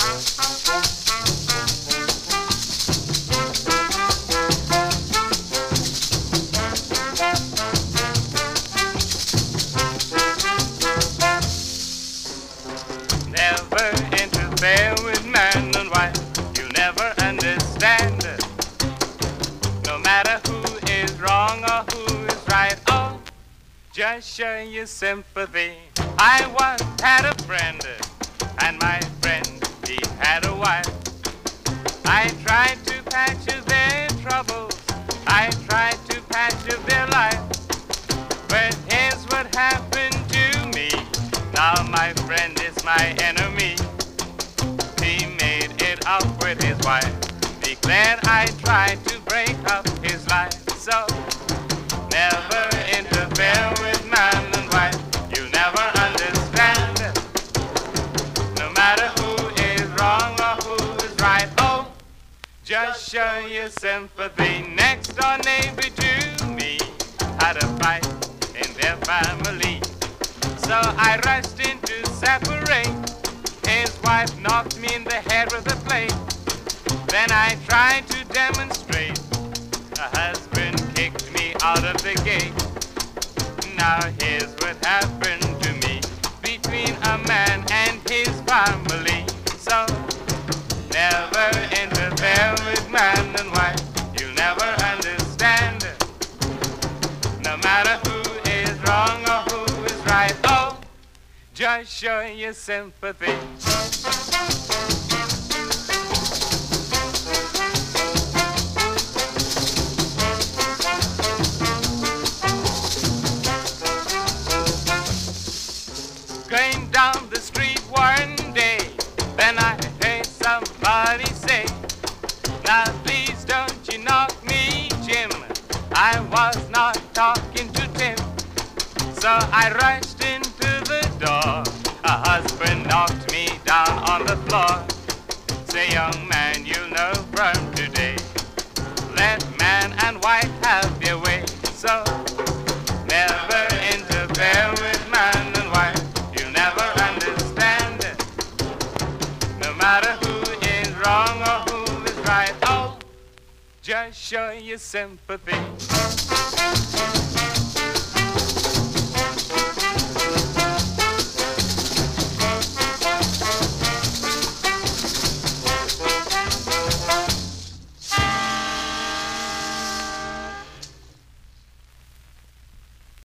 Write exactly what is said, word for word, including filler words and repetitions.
Never interfere with man and wife. You'll never understand it. No matter who is wrong or who is right. Oh, just show your sympathy. I once had a friend, and my friend, he had a wife. I tried to patch up their troubles. I tried to patch up their life. But here's what happened to me. Now my friend is my enemy. He made it up with his wife. Declared I tried to break up his life. So never interfere with man and wife. You never understand. No matter who is wrong or who is right. Oh, just show your sympathy. Next door neighbor to me had a fight in their family. So I rushed in to separate. His wife knocked me in the head with a plate. Then I tried to demonstrate. The husband kicked me out of the gate. Now here's what happened to me between a man and his family. So never interfere with man and wife. You'll never understand. No matter who is wrong or who is right. Oh, just show your sympathy. Going down the street one day, then I heard somebody say, now please don't you knock me, Jim. I was not talking to Tim. So I rushed into the door. A husband knocked me down on the floor. Say, young man, you'll know from today, let man and wife have their way. So never interfere with man and wife. You'll never understand it. No matter who is wrong or who is right. Oh, just show your sympathy.